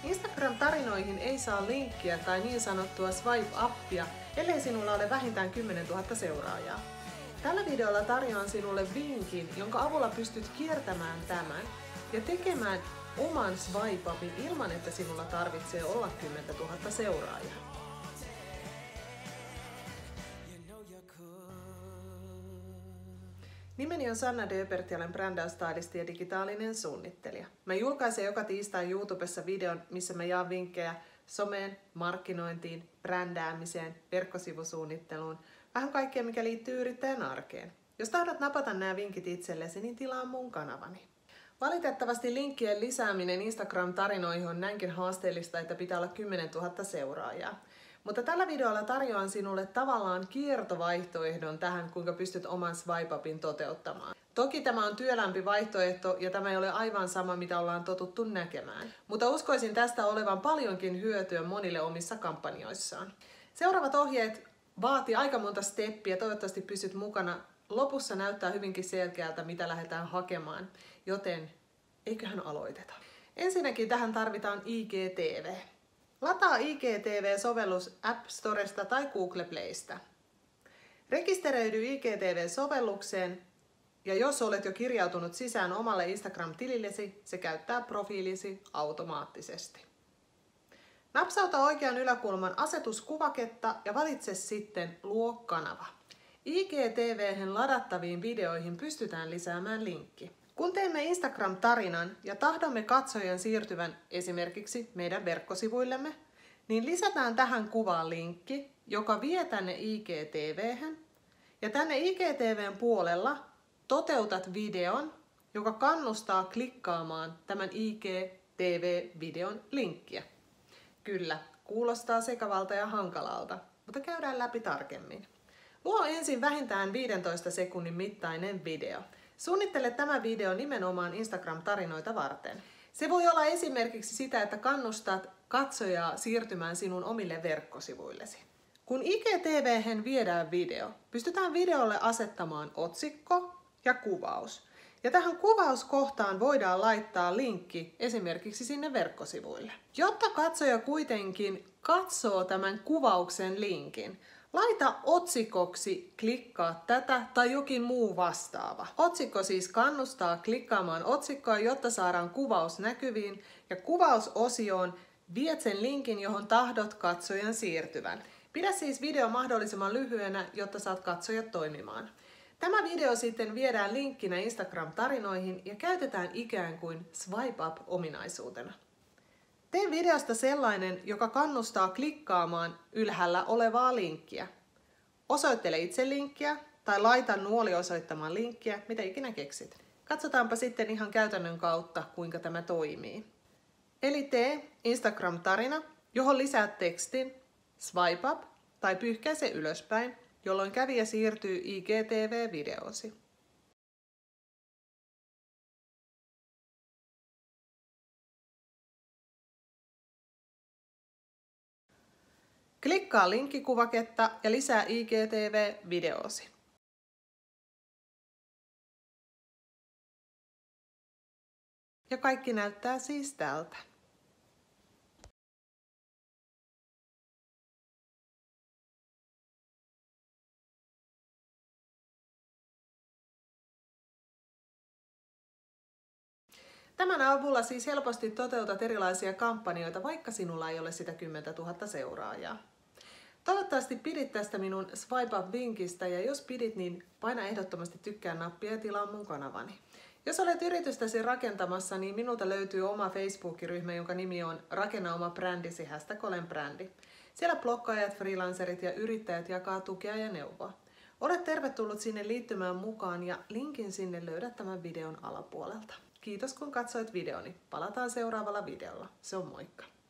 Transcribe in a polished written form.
Instagram-tarinoihin ei saa linkkiä tai niin sanottua swipe-appia, ellei sinulla ole vähintään 10 000 seuraajaa. Tällä videolla tarjoan sinulle vinkin, jonka avulla pystyt kiertämään tämän ja tekemään oman swipe-appin ilman, että sinulla tarvitsee olla 10 000 seuraajaa. Nimeni on Sanna Döpert ja olen brändäystylisti ja digitaalinen suunnittelija. Mä julkaisen joka tiistai YouTubessa videon, missä mä jaan vinkkejä someen, markkinointiin, brändäämiseen, verkkosivusuunnitteluun, vähän kaikkea mikä liittyy yrittäjän arkeen. Jos tahdot napata nämä vinkit itsellesi, niin tilaa mun kanavani. Valitettavasti linkkien lisääminen Instagram-tarinoihin on näinkin haasteellista, että pitää olla 10 000 seuraajaa. Mutta tällä videolla tarjoan sinulle tavallaan kiertovaihtoehdon tähän, kuinka pystyt oman swipe-appin toteuttamaan. Toki tämä on työlämpi vaihtoehto ja tämä ei ole aivan sama, mitä ollaan totuttu näkemään. Mutta uskoisin tästä olevan paljonkin hyötyä monille omissa kampanjoissaan. Seuraavat ohjeet vaatii aika monta steppiä, toivottavasti pysyt mukana. Lopussa näyttää hyvinkin selkeältä, mitä lähdetään hakemaan, joten eiköhän aloiteta. Ensinnäkin tähän tarvitaan IGTV. Lataa IGTV-sovellus App Storesta tai Google Playsta. Rekisteröidy IGTV-sovellukseen ja jos olet jo kirjautunut sisään omalle Instagram-tilillesi, se käyttää profiilisi automaattisesti. Napsauta oikean yläkulman asetuskuvaketta ja valitse sitten Luo kanava. IGTV:hen ladattaviin videoihin pystytään lisäämään linkki. Kun teemme Instagram-tarinan ja tahdomme katsojan siirtyvän esimerkiksi meidän verkkosivuillemme, niin lisätään tähän kuvaan linkki, joka vie tänne IGTV:hen. Ja tänne IGTV:n puolella toteutat videon, joka kannustaa klikkaamaan tämän IGTV-videon linkkiä. Kyllä, kuulostaa sekavalta ja hankalalta, mutta käydään läpi tarkemmin. Luo ensin vähintään 15 sekunnin mittainen video. Suunnittele tämä video nimenomaan Instagram-tarinoita varten. Se voi olla esimerkiksi sitä, että kannustat katsojaa siirtymään sinun omille verkkosivuillesi. Kun IGTV:hen viedään video, pystytään videolle asettamaan otsikko ja kuvaus. Ja tähän kuvauskohtaan voidaan laittaa linkki esimerkiksi sinne verkkosivuille. Jotta katsoja kuitenkin katsoo tämän kuvauksen linkin, laita otsikoksi klikkaa tätä tai jokin muu vastaava. Otsikko siis kannustaa klikkaamaan otsikkoa, jotta saadaan kuvaus näkyviin ja kuvausosioon viet sen linkin, johon tahdot katsojan siirtyvän. Pidä siis video mahdollisimman lyhyenä, jotta saat katsojat toimimaan. Tämä video sitten viedään linkkinä Instagram-tarinoihin ja käytetään ikään kuin swipe up-ominaisuutena. Tee videosta sellainen, joka kannustaa klikkaamaan ylhäällä olevaa linkkiä. Osoittele itse linkkiä tai laita nuoli osoittamaan linkkiä, mitä ikinä keksit. Katsotaanpa sitten ihan käytännön kautta, kuinka tämä toimii. Eli tee Instagram-tarina, johon lisäät tekstin, swipe up tai pyyhkäise ylöspäin, jolloin kävijä siirtyy IGTV-videoosi. Klikkaa linkkikuvaketta ja lisää IGTV-videoosi. Ja kaikki näyttää siis tältä. Tämän avulla siis helposti toteutat erilaisia kampanjoita, vaikka sinulla ei ole sitä 10 000 seuraajaa. Toivottavasti pidit tästä minun Swipe Up-vinkistä ja jos pidit, niin paina ehdottomasti tykkää-nappia ja tilaa mun kanavani. Jos olet yritystäsi rakentamassa, niin minulta löytyy oma Facebook-ryhmä, jonka nimi on Rakenna oma brändisi, #olenbrändi. Siellä bloggaajat, freelancerit ja yrittäjät jakaa tukea ja neuvoa. Olet tervetullut sinne liittymään mukaan ja linkin sinne löydät tämän videon alapuolelta. Kiitos kun katsoit videoni. Palataan seuraavalla videolla. Se on moikka!